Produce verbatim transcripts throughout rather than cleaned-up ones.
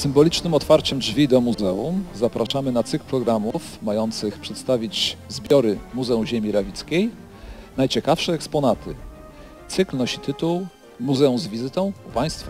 symbolicznym otwarciem drzwi do muzeum zapraszamy na cykl programów mających przedstawić zbiory Muzeum Ziemi Rawickiej, najciekawsze eksponaty. Cykl nosi tytuł Muzeum z wizytą u Państwa.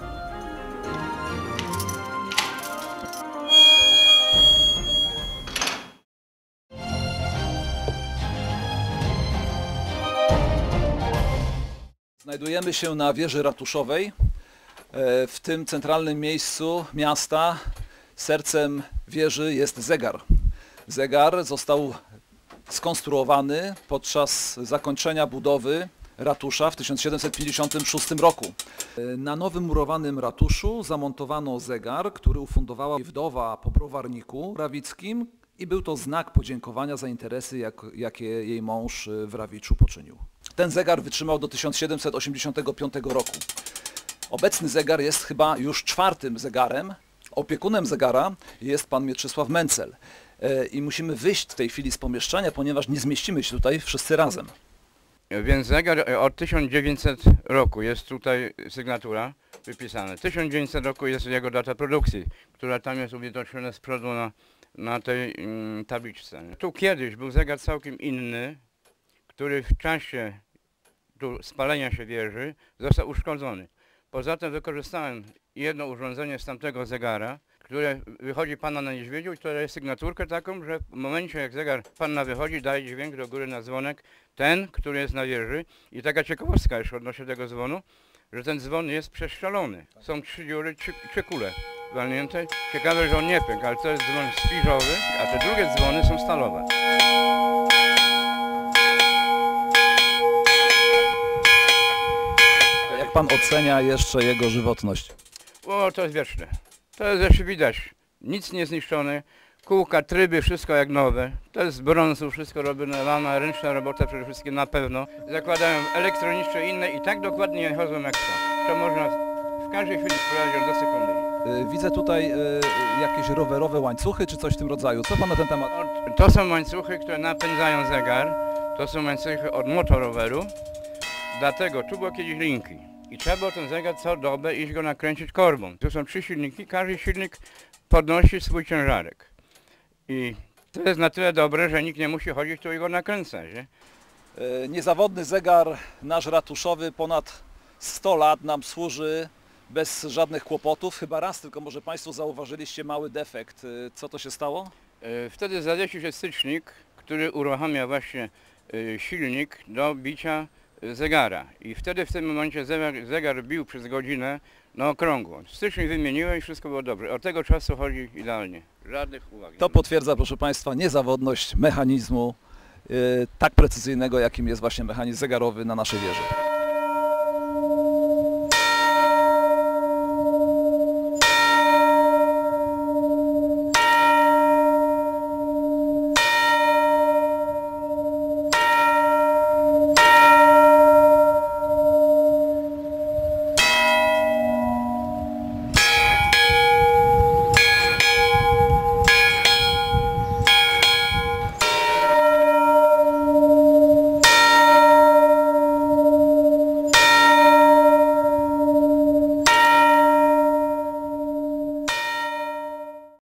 Znajdujemy się na wieży ratuszowej, w tym centralnym miejscu miasta. Sercem wieży jest zegar. Zegar został skonstruowany podczas zakończenia budowy ratusza w tysiąc siedemset pięćdziesiątym szóstym roku. Na nowym murowanym ratuszu zamontowano zegar, który ufundowała wdowa po browarniku rawickim i był to znak podziękowania za interesy, jak, jakie jej mąż w Rawiczu poczynił. Ten zegar wytrzymał do tysiąc siedemset osiemdziesiątego piątego roku. Obecny zegar jest chyba już czwartym zegarem. Opiekunem zegara jest pan Mieczysław Mencel. I musimy wyjść w tej chwili z pomieszczenia, ponieważ nie zmieścimy się tutaj wszyscy razem. Więc zegar od tysiąc dziewięćsetego roku jest tutaj sygnatura wypisana. tysiąc dziewięćsetego roku jest jego data produkcji, która tam jest uwidoczniona z przodu na, na tej mm, tabliczce. Tu kiedyś był zegar całkiem inny, który w czasie tu spalenia się wieży został uszkodzony. Poza tym wykorzystałem jedno urządzenie z tamtego zegara, które wychodzi pana na niedźwiedziu i które jest sygnaturkę taką, że w momencie jak zegar panna wychodzi, daje dźwięk do góry na dzwonek, ten, który jest na wieży. I taka ciekawostka jeszcze odnośnie tego dzwonu, że ten dzwon jest przeszczelony. Są trzy dziury, trzy, trzy kule walnięte. Ciekawe, że on nie pękł, ale to jest dzwon spiżowy, a te drugie dzwony są stalowe. Jak pan ocenia jeszcze jego żywotność? O, to jest wieczne. To jest jeszcze widać. Nic nie zniszczone. Kółka, tryby, wszystko jak nowe. To jest z brązu, wszystko robione, lana, ręczna robota przede wszystkim na pewno. Zakładają elektroniczne inne i tak dokładnie chodzą jak to. To można w każdej chwili sprawdzić do sekundy. Widzę tutaj jakieś rowerowe łańcuchy czy coś w tym rodzaju. Co pan na ten temat? To są łańcuchy, które napędzają zegar. To są łańcuchy od motoroweru. Dlatego tu było kiedyś linki. I trzeba było ten zegar co dobę iść go nakręcić korbą. Tu są trzy silniki, każdy silnik podnosi swój ciężarek. I to jest na tyle dobre, że nikt nie musi chodzić tu i go nakręcać. Nie? Niezawodny zegar nasz ratuszowy ponad sto lat nam służy bez żadnych kłopotów. Chyba raz tylko może Państwo zauważyliście mały defekt. Co to się stało? Wtedy zawiesił się stycznik, który uruchamia właśnie silnik do bicia zegara. I wtedy w tym momencie zegar, zegar bił przez godzinę na okrągło. Stycznik wymieniłem i wszystko było dobrze. Od tego czasu chodzi idealnie. Żadnych uwag. To potwierdza, proszę Państwa, niezawodność mechanizmu yy, tak precyzyjnego, jakim jest właśnie mechanizm zegarowy na naszej wieży.